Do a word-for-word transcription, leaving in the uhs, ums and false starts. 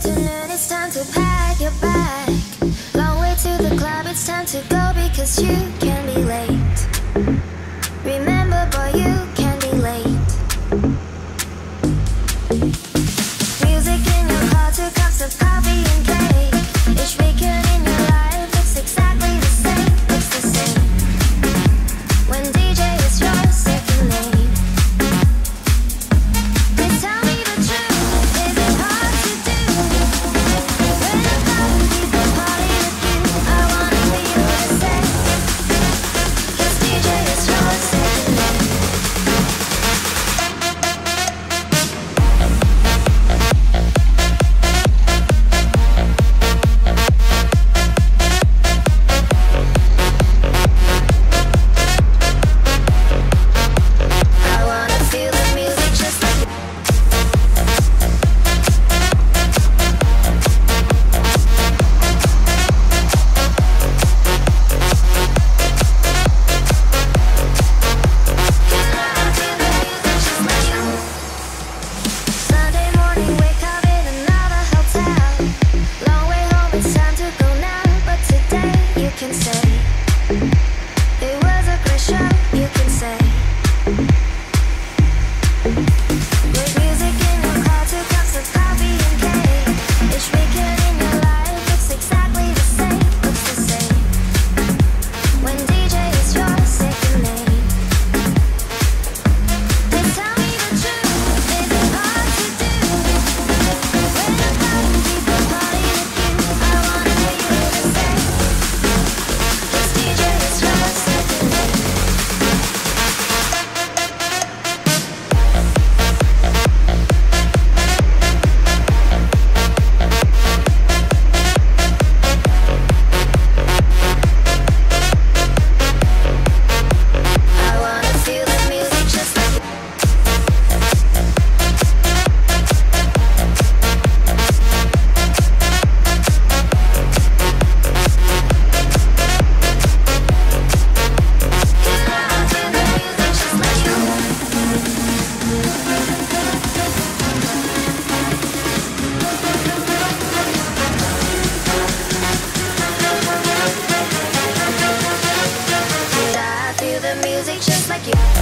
afternoon, it's time to pack your bag. Long way to the club, it's time to go because you can be late. Remember, boy, you can be late. Music in your car, two cups of coffee and cake. Each weekend in your life looks exactly the same. Looks the same when D J is your second name. Please tell me the truth, is it hard to do? When a thousand people party with you, I wanna be able to say, 'cause D J is your second name. I wanna feel the music just like you. Sunday morning, wake up in another hotel. Long way home, it's time to go now. But today you can say it was a great show. You can say great music in your car, two cups of coffee and cake. Each weekend in your life looks exactly the same. Looks the same when D J is your second name. Please tell me the truth, is it hard to do? When a thousand people party with you, I wanna be able to say, 'cause D J is your second name. I wanna feel the music just like you. I feel the music just like you.